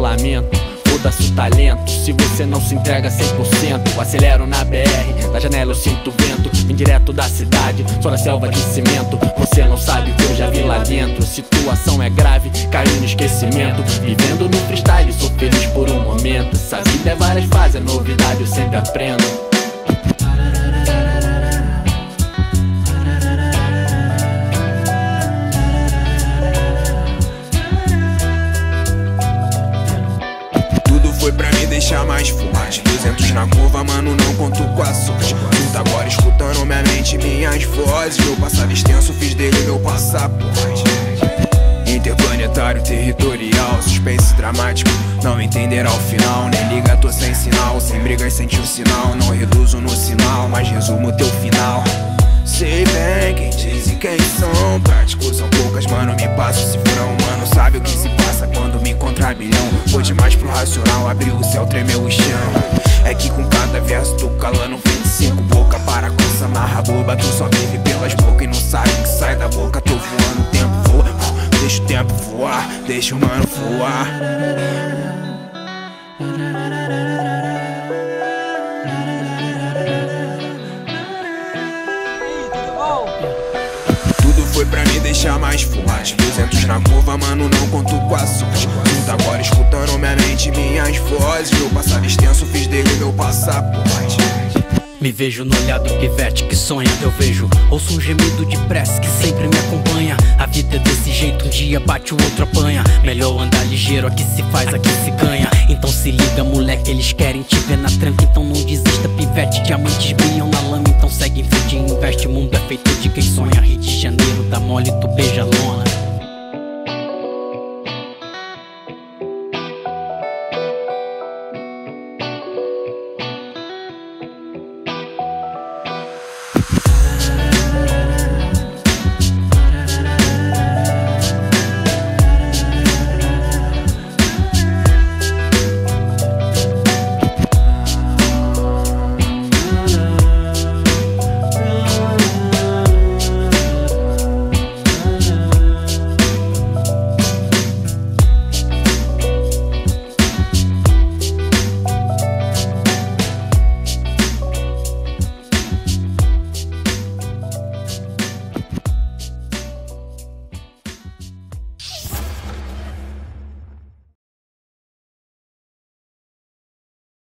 lamento. Foda-se o talento, se você não se entrega 100%. Eu acelero na BR, da janela eu sinto o vento. Vim direto da cidade, só na selva de cimento. Você não sabe o que eu já vi lá dentro. Situação é grave, caiu no esquecimento. Vivendo no freestyle, sou feliz por um momento. Essa vida é várias fases, é novidade, eu sempre aprendo. Foi pra me deixar mais forte. 200 na curva, mano, não conto com a sorte. Tu tá agora escutando minha mente e minhas vozes. Meu passado extenso, fiz dele meu passaporte. Interplanetário, territorial, suspense dramático, não entenderá o final. Nem liga, tô sem sinal, sem brigas, senti o sinal. Não reduzo no sinal, mas resumo teu final. Sei bem quem diz e quem são. Práticos são poucas, mano, me passa o cifrão. Mano, sabe o que se passa quando me encontrar milhão. Foi demais pro racional, abriu o céu, tremeu o chão. É que com cada verso tô calando 25. Boca para coça, amarra boba. Tu só vive pelas bocas e não sabe o que sai da boca. Tô voando, o tempo voa, deixa o tempo voar, deixa o mano voar. Tudo foi pra me deixar mais forte. 200 na curva, mano, não conto com a sorte. Tu tá agora escutando minha mente e minhas vozes. Meu passado extenso, fiz dele meu passaporte. Me vejo no olhar do pivete que sonha, eu vejo. Ouço um gemido de prece que sempre me acompanha. A vida é desse jeito, um dia bate, o outro apanha. Melhor andar ligeiro, aqui se faz, aqui se ganha. Então se liga, moleque, eles querem te ver na tranca. Então não desista, pivete, diamantes brilham na lama. Então segue em frente